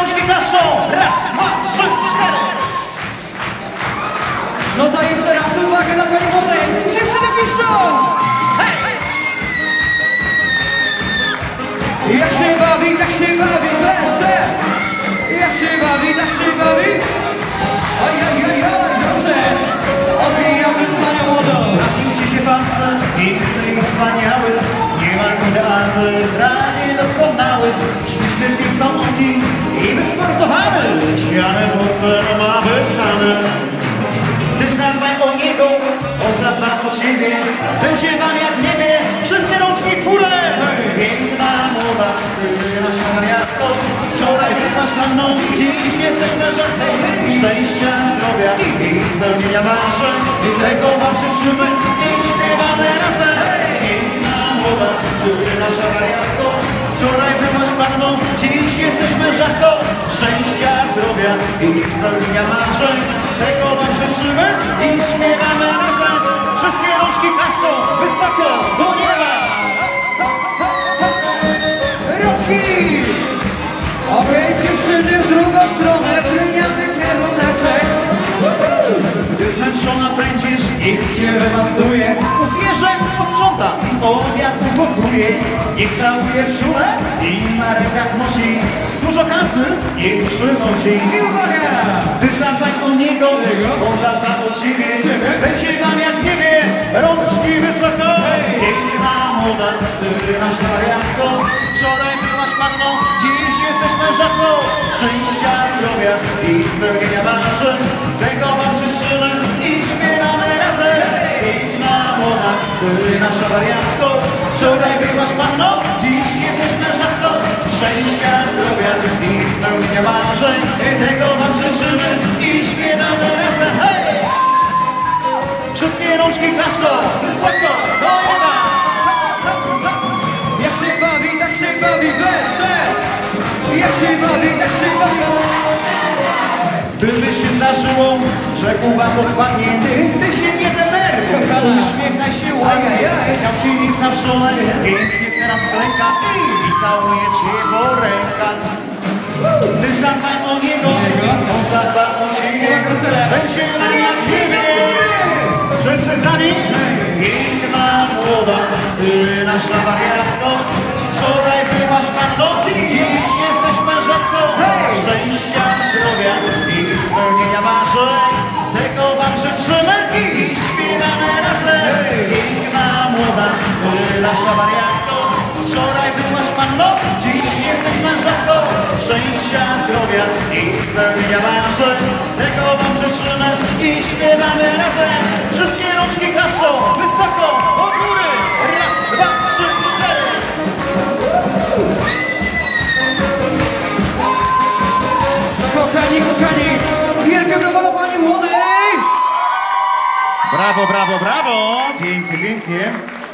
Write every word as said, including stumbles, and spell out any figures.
rączki klaszczą. Raz, dwa, trzy, cztery. No to jeszcze raz uwagę na pani młodej. Dziewczyny piszczą. Hej! Jak się bawi, tak się bawi, będę. Jak się bawi, tak się bawi. Oj, oj, oj, oj, proszę. Odbijamy z panią młodą. Trafił się palce, piękny i wspaniały. Niemal idealny, ranie doskonały. Śliczny, pięknogi i wysportowany. Śmiane butel ma wypchane. Ty zadbaj o niego, on zadba o ciebie. Będzie wam jak w niebie, wszystkie rączki w górę. Piękna młoda, ty nasza wariatko. Wczoraj byłaś panną, dziś jesteś mężatką. Szczęścia, zdrowia i spełnienia marzeń. Tego wam życzymy i śpiewamy razem. Piękna młoda, ty nasza wariatko. Wczoraj byłaś panną, dziś jesteś mężatką. Szczęścia, zdrowia i spełnienia marzeń. Tego wam życzymy i śpiewamy razem. Wszystkie rączki klaszczą wysoko do nieba. Rączki! Okej, dziewczyny w drugą stronę, zmieniamy kieruneczek. Gdy zmęczona będziesz, niech cię remasuje. Ubierzesz, posprząta, obiad ugotuje. Niech całuje w czule i na rękach nosi. Dużo kasy niech przynosi. I uwaga! Ty zadbaj o niego, on zadba o ciebie. Będzie wam jak w niebie, rączki wysoko. Piękna młoda, ty nasza wariatko. Wczoraj byłaś panną, dziś jesteś mężatką. Szczęścia, zdrowia i spełnienia marzeń. Tego wam życzymy i śpiewamy razem. Piękna młoda, ty nasza wariatko. Wczoraj byłaś panną, dziś jesteś mężatką. Szczęścia, zdrowia i spełnienia marzeń. Tego wam życzymy i śpiewamy razem. Hej! Wszystkie rączki klaszczą wysoko do nieba. Jak się bawi, tak się bawi, będę. Jak się bawi, tak się bawi. Gdyby się zdarzyło, że Kuba podpadnie, ty się nie denerwuj, uśmiechaj się ładnie. Chciał ci mieć za żonę, więc niech teraz klęka i całuje cię po rękach. Ty zadbaj o niego, on zadba o ciebie. Będzie na nas niebie. Wszyscy z nami? Piękna młoda, ty nasza wariatko. Wczoraj byłaś panną, dziś jesteś mężatką. Szczęścia, zdrowia i spełnienia marzeń. Tego wam życzymy i śpiewamy razem. Piękna młoda, ty nasza wariatko. Wczoraj byłaś panną, dziś jesteś mężatką. Szczęścia, zdrowia i spełnienia marzeń. Tego wam życzymy i śpiewamy razem. Wszystkie rączki klaszczą wysoko do góry. Raz, dwa, trzy, cztery. Kochani, kochani, wielkie brawo dla pani młodej! Brawo, brawo, brawo! Pięknie, pięknie.